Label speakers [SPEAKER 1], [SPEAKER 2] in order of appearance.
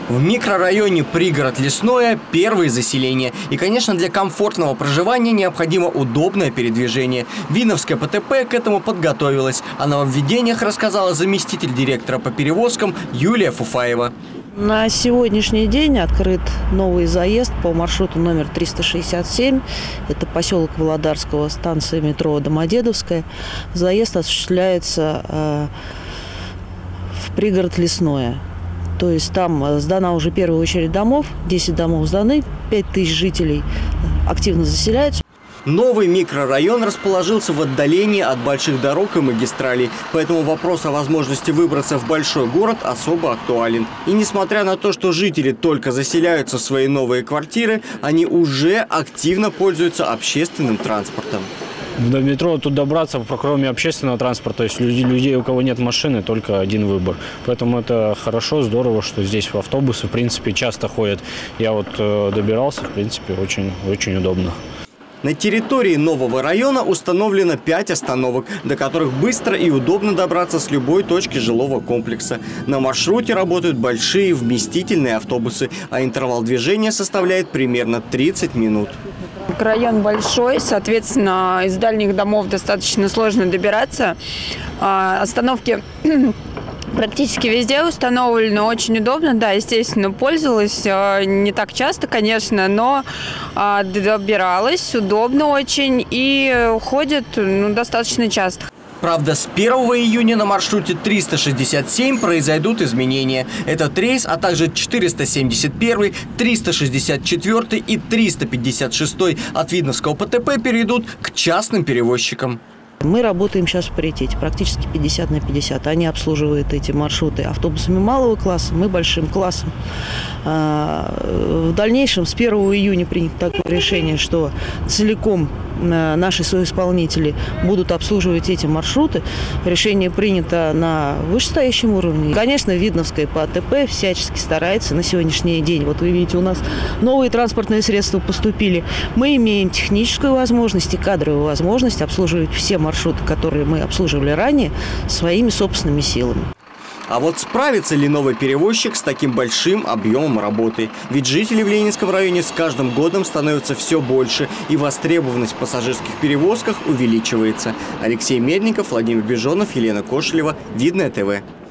[SPEAKER 1] В микрорайоне Пригород Лесное первые заселения. И, конечно, для комфортного проживания необходимо удобное передвижение. Видновская ПТП к этому подготовилась. О нововведениях рассказала заместитель директора по перевозкам Юлия Фуфаева.
[SPEAKER 2] На сегодняшний день открыт новый заезд по маршруту номер 367. Это поселок Володарского, станция метро Домодедовская. Заезд осуществляется в Пригород Лесное. То есть там сдана уже первая очередь домов, 10 домов сданы, 5000 жителей активно заселяются.
[SPEAKER 1] Новый микрорайон расположился в отдалении от больших дорог и магистралей, поэтому вопрос о возможности выбраться в большой город особо актуален. И несмотря на то, что жители только заселяются в свои новые квартиры, они уже активно пользуются общественным транспортом.
[SPEAKER 3] До метро тут добраться, кроме общественного транспорта, есть людей, у кого нет машины, только один выбор. Поэтому это хорошо, здорово, что здесь автобусы, в принципе, часто ходят. Я вот добирался, в принципе, очень удобно.
[SPEAKER 1] На территории нового района установлено 5 остановок, до которых быстро и удобно добраться с любой точки жилого комплекса. На маршруте работают большие вместительные автобусы, а интервал движения составляет примерно 30 минут.
[SPEAKER 4] Район большой, соответственно, из дальних домов достаточно сложно добираться. Остановки практически везде установлены, очень удобно. Да, естественно, пользовалась не так часто, конечно, но добиралась, удобно очень и ходит достаточно часто.
[SPEAKER 1] Правда, с 1 июня на маршруте 367 произойдут изменения. Этот рейс, а также 471, 364 и 356 от Видновского ПТП перейдут к частным перевозчикам.
[SPEAKER 2] Мы работаем сейчас в паритете, практически 50 на 50. Они обслуживают эти маршруты автобусами малого класса, мы большим классом. В дальнейшем с 1 июня принято такое решение, что целиком наши соисполнители будут обслуживать эти маршруты. Решение принято на вышестоящем уровне. Конечно, Видновская ПТП всячески старается на сегодняшний день. Вот вы видите, у нас новые транспортные средства поступили. Мы имеем техническую возможность и кадровую возможность обслуживать все маршруты, которые мы обслуживали ранее, своими собственными силами.
[SPEAKER 1] А вот справится ли новый перевозчик с таким большим объемом работы? Ведь жителей в Ленинском районе с каждым годом становится все больше, и востребованность в пассажирских перевозках увеличивается. Алексей Медников, Владимир Бежонов, Елена Кошелева, Видное ТВ.